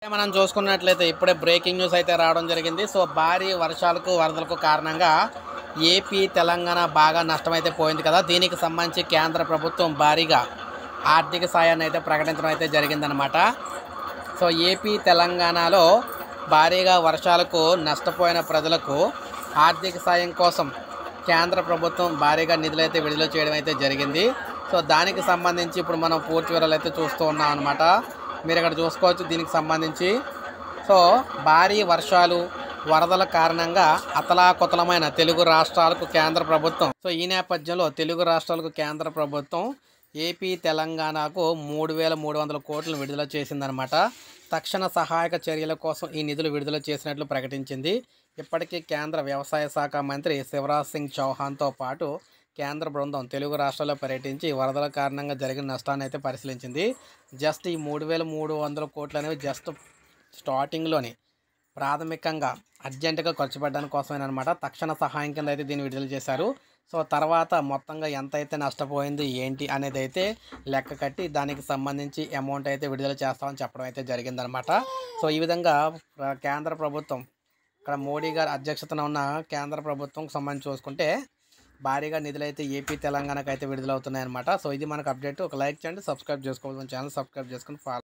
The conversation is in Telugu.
మనం చూసుకున్నట్లయితే ఇప్పుడే బ్రేకింగ్ న్యూస్ అయితే రావడం జరిగింది. సో భారీ వర్షాలకు వరదలకు కారణంగా ఏపీ తెలంగాణ బాగా నష్టమైతే పోయింది కదా. దీనికి సంబంధించి కేంద్ర ప్రభుత్వం భారీగా ఆర్థిక సాయాన్ని అయితే ప్రకటించడం అయితే జరిగిందనమాట. సో ఏపీ తెలంగాణలో భారీగా వర్షాలకు నష్టపోయిన ప్రజలకు ఆర్థిక సాయం కోసం కేంద్ర ప్రభుత్వం భారీగా నిధులైతే విడుదల చేయడం అయితే జరిగింది. సో దానికి సంబంధించి ఇప్పుడు మనం పూర్తి వివరాలు అయితే చూస్తూ ఉన్నాం అనమాట. మీరు ఇక్కడ చూసుకోవచ్చు దీనికి సంబంధించి. సో భారీ వర్షాలు వరదల కారణంగా అతలాకుతలమైన తెలుగు రాష్ట్రాలకు కేంద్ర ప్రభుత్వం ఈ నేపథ్యంలో తెలుగు రాష్ట్రాలకు కేంద్ర ప్రభుత్వం ఏపీ తెలంగాణకు 3,300 కోట్లు విడుదల చేసిందనమాట. తక్షణ సహాయక చర్యల కోసం ఈ నిధులు విడుదల చేసినట్లు ప్రకటించింది. ఇప్పటికీ కేంద్ర వ్యవసాయ శాఖ మంత్రి శివరాజ్ సింగ్ చౌహాన్తో పాటు కేంద్ర బృందం తెలుగు రాష్ట్రాల్లో పర్యటించి వరదల కారణంగా జరిగిన నష్టాన్ని అయితే పరిశీలించింది. జస్ట్ ఈ 3,300 కోట్లు అనేవి జస్ట్ స్టార్టింగ్లోని ప్రాథమికంగా అర్జెంటుగా ఖర్చు పెట్టడానికి కోసమేనమాట. తక్షణ సహాయం కింద అయితే దీన్ని విడుదల చేశారు. సో తర్వాత మొత్తంగా ఎంత అయితే నష్టపోయింది ఏంటి అనేది అయితే లెక్క కట్టి దానికి సంబంధించి అమౌంట్ అయితే విడుదల చేస్తామని చెప్పడం అయితే జరిగిందనమాట. సో ఈ విధంగా కేంద్ర ప్రభుత్వం ఇక్కడ మోడీ గారి అధ్యక్షతన ఉన్న కేంద్ర ప్రభుత్వం సంబంధించి చూసుకుంటే భారీగా నిధులు అయితే ఏపీ తెలంగాణకు అయితే విడుదలవుతున్నాయన్నమాట. సో ఇది మనకు అప్డేట్. ఒక లైక్ చేయండి, సబ్స్క్రైబ్ చేసుకోవాలి, మన ఛానల్ సబ్స్క్రైబ్ చేసుకుని ఫాలో